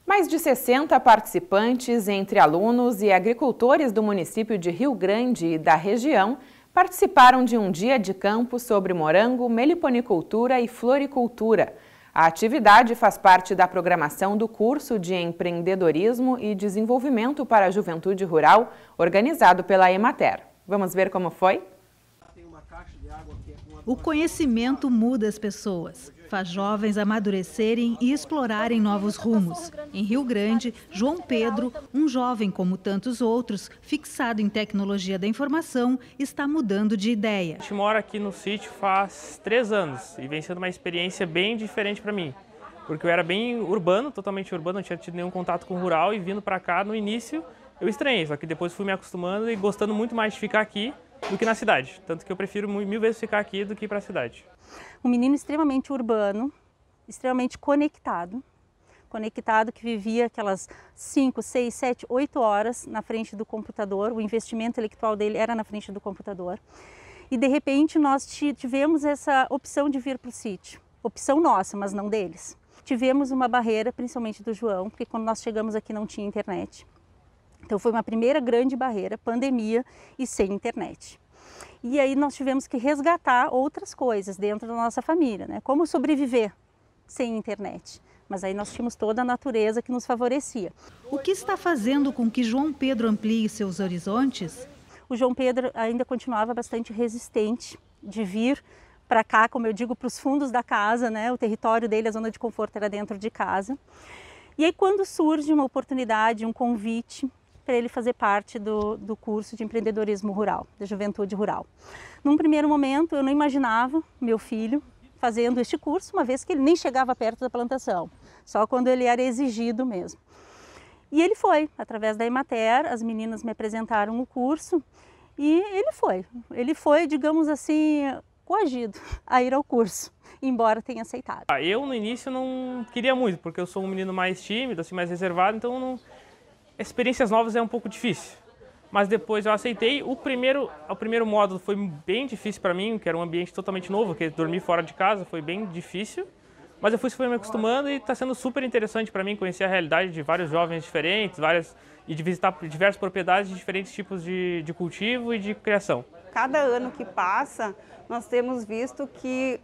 Mais de 60 participantes, entre alunos e agricultores do município de Rio Grande e da região, participaram de um dia de campo sobre morango, meliponicultura e floricultura. A atividade faz parte da programação do curso de Empreendedorismo e Desenvolvimento para a Juventude Rural, organizado pela Emater. Vamos ver como foi? O conhecimento muda as pessoas, faz jovens amadurecerem e explorarem novos rumos. Em Rio Grande, João Pedro, um jovem como tantos outros, fixado em tecnologia da informação, está mudando de ideia. A gente mora aqui no sítio faz 3 anos e vem sendo uma experiência bem diferente para mim. Porque eu era bem urbano, totalmente urbano, não tinha tido nenhum contato com o rural e vindo para cá no início eu estranhei, só que depois fui me acostumando e gostando muito mais de ficar aqui do que na cidade. Tanto que eu prefiro 1000 vezes ficar aqui do que ir para a cidade. Um menino extremamente urbano, extremamente conectado, que vivia aquelas 5, 6, 7, 8 horas na frente do computador, o investimento intelectual dele era na frente do computador. E de repente nós tivemos essa opção de vir para o sítio, opção nossa, mas não deles. Tivemos uma barreira, principalmente do João, porque quando nós chegamos aqui não tinha internet. Então foi uma primeira grande barreira, pandemia e sem internet. E aí nós tivemos que resgatar outras coisas dentro da nossa família, né? Como sobreviver sem internet. Mas aí nós tínhamos toda a natureza que nos favorecia. O que está fazendo com que João Pedro amplie seus horizontes? O João Pedro ainda continuava bastante resistente de vir para cá, como eu digo, para os fundos da casa, né? O território dele, a zona de conforto era dentro de casa. E aí quando surge uma oportunidade, um convite, para ele fazer parte do curso de empreendedorismo rural, da juventude rural. Num primeiro momento, eu não imaginava meu filho fazendo este curso, uma vez que ele nem chegava perto da plantação, só quando ele era exigido mesmo. E ele foi, através da Emater, as meninas me apresentaram o curso e ele foi, digamos assim, coagido a ir ao curso, embora tenha aceitado. Eu, no início, não queria muito, porque eu sou um menino mais tímido, assim, mais reservado, então não... Experiências novas é um pouco difícil, mas depois eu aceitei. O primeiro módulo foi bem difícil para mim, que era um ambiente totalmente novo, que dormir fora de casa foi bem difícil, mas eu fui me acostumando e está sendo super interessante para mim conhecer a realidade de vários jovens diferentes, e de visitar diversas propriedades de diferentes tipos de cultivo e de criação. Cada ano que passa, nós temos visto que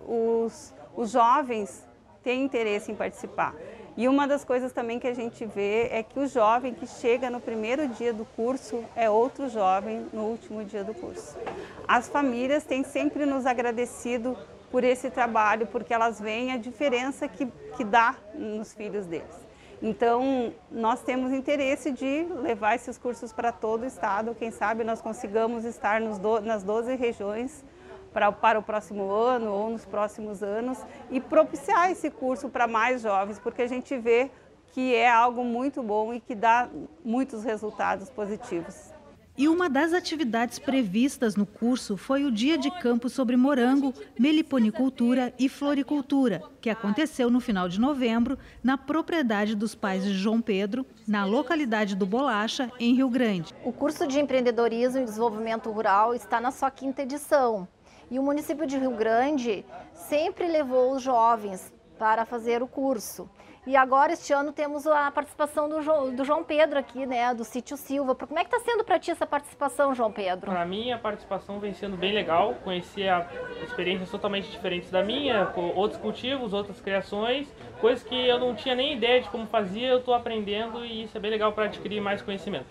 os jovens têm interesse em participar. E uma das coisas também que a gente vê é que o jovem que chega no primeiro dia do curso é outro jovem no último dia do curso. As famílias têm sempre nos agradecido por esse trabalho, porque elas veem a diferença que dá nos filhos deles. Então, nós temos interesse de levar esses cursos para todo o estado. Quem sabe nós consigamos estar nas 12 regiões para o próximo ano ou nos próximos anos e propiciar esse curso para mais jovens, porque a gente vê que é algo muito bom e que dá muitos resultados positivos. E uma das atividades previstas no curso foi o dia de campo sobre morango, meliponicultura e floricultura, que aconteceu no final de novembro na propriedade dos pais de João Pedro, na localidade do Bolacha, em Rio Grande. O curso de Empreendedorismo e Desenvolvimento Rural está na sua 5ª edição. E o município de Rio Grande sempre levou os jovens para fazer o curso. E agora, este ano, temos a participação do João Pedro aqui, né, do Sítio Silva. Como é que está sendo para ti essa participação, João Pedro? Para mim, a participação vem sendo bem legal. Conheci experiências totalmente diferentes da minha, com outros cultivos, outras criações, coisas que eu não tinha nem ideia de como fazia, eu estou aprendendo e isso é bem legal para adquirir mais conhecimento.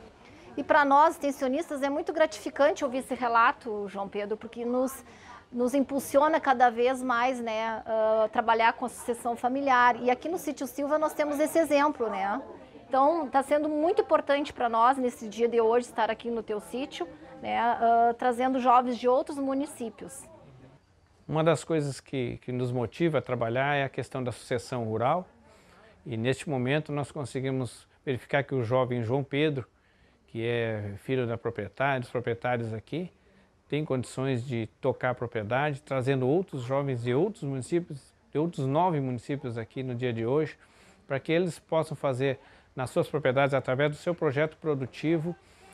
E para nós, extensionistas, é muito gratificante ouvir esse relato, João Pedro, porque nos impulsiona cada vez mais, né, trabalhar com a sucessão familiar. E aqui no Sítio Silva nós temos esse exemplo, né? Então, está sendo muito importante para nós, nesse dia de hoje, estar aqui no teu sítio, né, trazendo jovens de outros municípios. Uma das coisas que nos motiva a trabalhar é a questão da sucessão rural. E neste momento nós conseguimos verificar que o jovem João Pedro, que é filho da proprietária, dos proprietários aqui, tem condições de tocar a propriedade, trazendo outros jovens de outros municípios, de outros 9 municípios aqui no dia de hoje, para que eles possam fazer nas suas propriedades, através do seu projeto produtivo,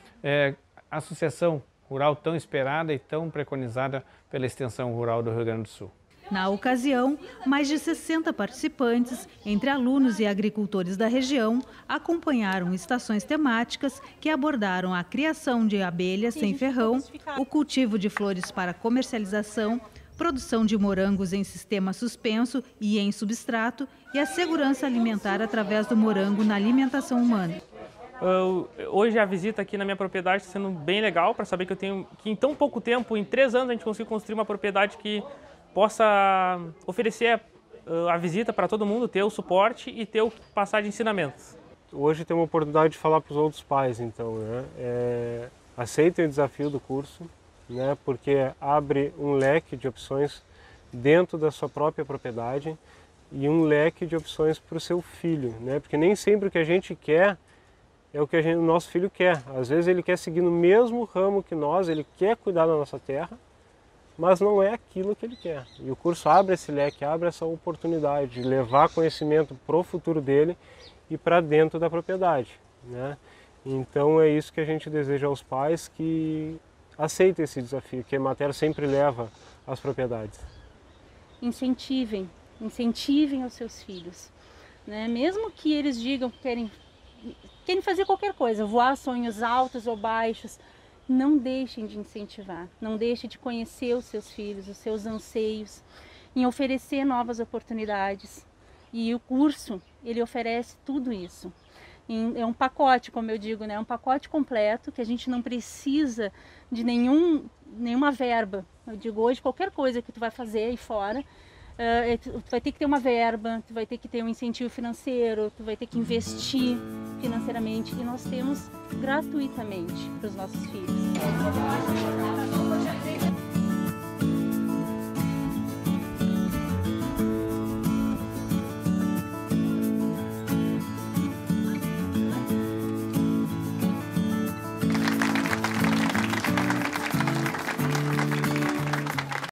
a sucessão rural tão esperada e tão preconizada pela extensão rural do Rio Grande do Sul. Na ocasião, mais de 60 participantes, entre alunos e agricultores da região, acompanharam estações temáticas que abordaram a criação de abelhas sem ferrão, o cultivo de flores para comercialização, produção de morangos em sistema suspenso e em substrato e a segurança alimentar através do morango na alimentação humana. Hoje a visita aqui na minha propriedade está sendo bem legal para saber que em tão pouco tempo, em 3 anos, a gente conseguiu construir uma propriedade que possa oferecer a visita para todo mundo, ter o suporte e ter o passar de ensinamentos. Hoje tem uma oportunidade de falar para os outros pais, então, né? Aceitem o desafio do curso, né? Porque abre um leque de opções dentro da sua própria propriedade e um leque de opções para o seu filho, né? Porque nem sempre o que a gente quer é o que o nosso filho quer. Às vezes ele quer seguir no mesmo ramo que nós, ele quer cuidar da nossa terra, mas não é aquilo que ele quer. E o curso abre esse leque, abre essa oportunidade de levar conhecimento para o futuro dele e para dentro da propriedade, né? Então é isso que a gente deseja aos pais, que aceitem esse desafio, que a Emater sempre leva às propriedades. Incentivem os seus filhos, né? Mesmo que eles digam que querem fazer qualquer coisa, voar sonhos altos ou baixos, não deixem de incentivar, não deixem de conhecer os seus filhos, os seus anseios, em oferecer novas oportunidades. E o curso, ele oferece tudo isso. É um pacote, como eu digo, né? Um pacote completo, que a gente não precisa de nenhuma verba. Eu digo, hoje qualquer coisa que tu vai fazer aí fora, tu vai ter que ter uma verba, tu vai ter que ter um incentivo financeiro, tu vai ter que investir financeiramente, e nós temos gratuitamente para os nossos filhos.